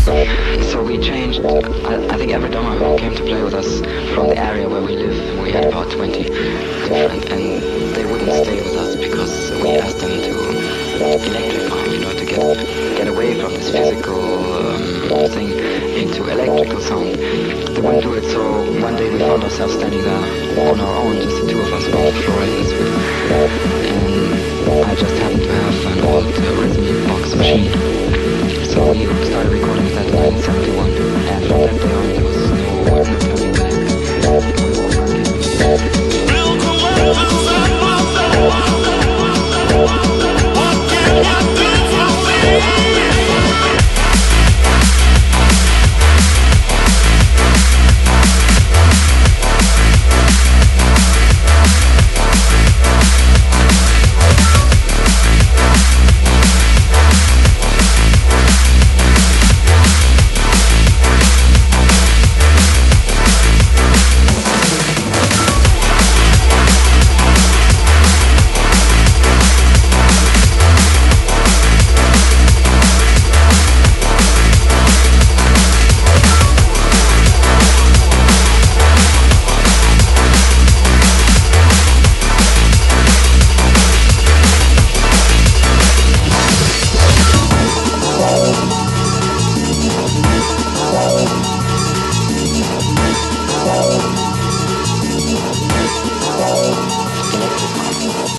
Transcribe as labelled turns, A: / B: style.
A: So we changed. I think every drummer who came to play with us from the area where we live, we had about 20 different, and they wouldn't stay with us because we asked them to electrify, to get away from this physical thing into electrical sound. They wouldn't do it, so one day we found ourselves standing there on our own, just the two of us on the floor in the suite. And I just happened to have an old rhythm box machine. So we started recording